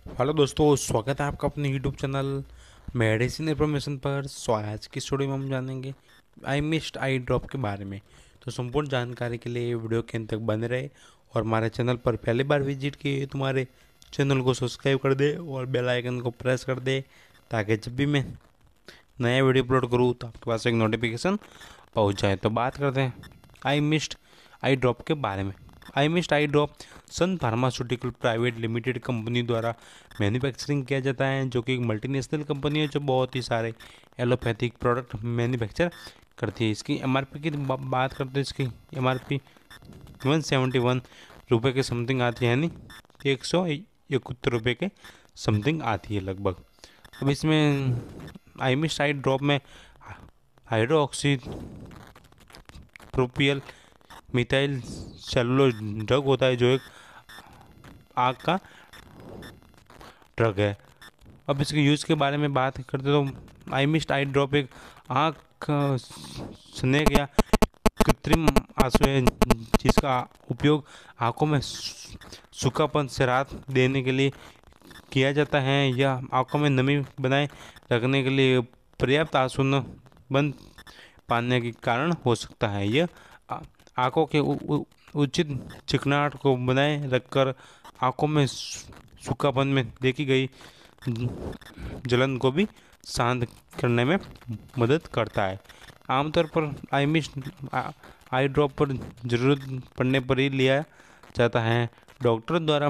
Hello दोस्तों, स्वागत है आपका अपने यूट्यूब चैनल मेडिसिन इन्फॉर्मेशन पर। आज की स्टोरी में हम जानेंगे आई मिस्ड आई ड्रॉप के बारे में। तो संपूर्ण जानकारी के लिए वीडियो के अंत तक बने रहे और हमारे चैनल पर पहली बार विजिट किए तो हमारे चैनल को सब्सक्राइब कर दे और बेल आइकन को प्रेस कर दे, ताकि जब भी मैं नया वीडियो अपलोड करूँ तो आपके पास एक नोटिफिकेशन पहुँच जाए। तो बात करते हैं आई मिस्ड आई ड्रॉप के बारे में। Eye mist eye drop Sun pharmaceutical private limited company द्वारा मैन्युफैक्चरिंग किया जाता है, जो कि एक मल्टीनेशनल कंपनी है जो बहुत ही सारे एलोपैथिक प्रोडक्ट मैन्युफैक्चर करती है। इसकी एमआरपी की बात करते हैं, इसकी एमआरपी 171 रुपये के समथिंग आती है, यानी 171 रुपये के समथिंग आती है लगभग। अब इसमें आई मिस्ट आई ड्रॉप में hydroxy propyl methyl cellulose drug होता है, जो एक आग का ड्रग है। अब इसके यूज़ के बारे में बात करते तो आई मिस्ट आई ड्रॉप एक आँख स्नेक या कृत्रिम आंसू है, जिसका उपयोग आँखों में सूखापन से राहत देने के लिए किया जाता है, या आँखों में नमी बनाए रखने के लिए पर्याप्त आंसू न बन पाने के कारण हो सकता है। यह आँखों के उचित चिकनाहट को बनाए रखकर आँखों में सूखापन में देखी गई जलन को भी शांत करने में मदद करता है। आमतौर पर आई मिस्ट आई ड्रॉप पर ज़रूरत पड़ने पर ही लिया जाता है। डॉक्टर द्वारा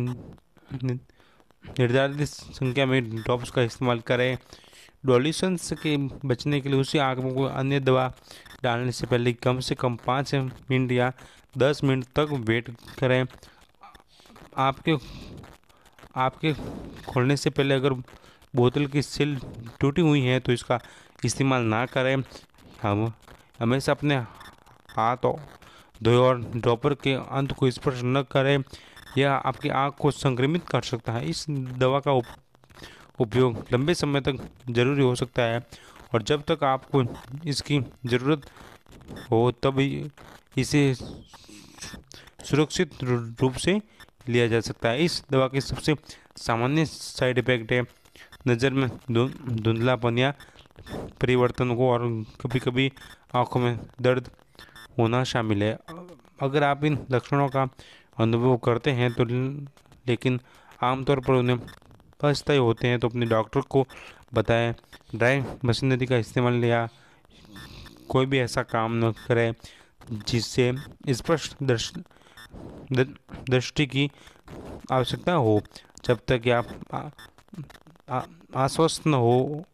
निर्धारित संख्या में ड्रॉप्स का इस्तेमाल करें। डॉल्यूशंस के बचने के लिए उसी आँख में कोई अन्य दवा डालने से पहले कम से कम 5 मिनट या 10 मिनट तक वेट करें। आपके आपके खोलने से पहले अगर बोतल की सील टूटी हुई है तो इसका इस्तेमाल ना करें। हम हमेशा अपने हाथ धोए और ड्रॉपर के अंत को स्पर्श न करें, यह आपकी आँख को संक्रमित कर सकता है। इस दवा का उपयोग लंबे समय तक जरूरी हो सकता है, और जब तक आपको इसकी ज़रूरत हो तब इसे सुरक्षित रूप से लिया जा सकता है। इस दवा के सबसे सामान्य साइड इफेक्ट है नज़र में धुंधलापन या परिवर्तन हो, और कभी कभी आँखों में दर्द होना शामिल है। अगर आप इन लक्षणों का अनुभव करते हैं तो लेकिन आमतौर पर उन्हें अस्थायी होते हैं तो अपने डॉक्टर को बताएं। ड्राई मशीनरी का इस्तेमाल या कोई भी ऐसा काम न करें जिससे स्पष्ट दृष्टि की आवश्यकता हो, जब तक आप आश्वस्त न हो।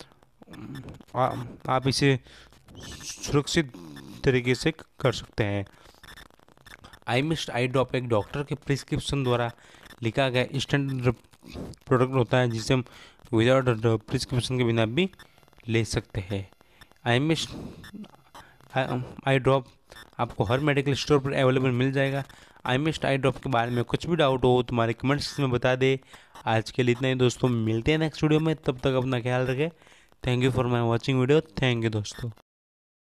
आप इसे सुरक्षित तरीके से कर सकते हैं। आई मिस्ट आई ड्रॉप एक डॉक्टर के प्रिस्क्रिप्शन द्वारा लिखा गया स्टैंडर्ड प्रोडक्ट होता है, जिसे हम विदाउट प्रिस्क्रिप्शन के बिना भी ले सकते हैं। आई मिस्ट आई ड्रॉप आपको हर मेडिकल स्टोर पर अवेलेबल मिल जाएगा। आई मिस्ट आई ड्रॉप के बारे में कुछ भी डाउट हो तुम्हारे कमेंट्स में बता दे। आज के लिए इतना ही दोस्तों, मिलते हैं नेक्स्ट वीडियो में, तब तक अपना ख्याल रखें। Thank you for my watching video. Thank you दोस्तों।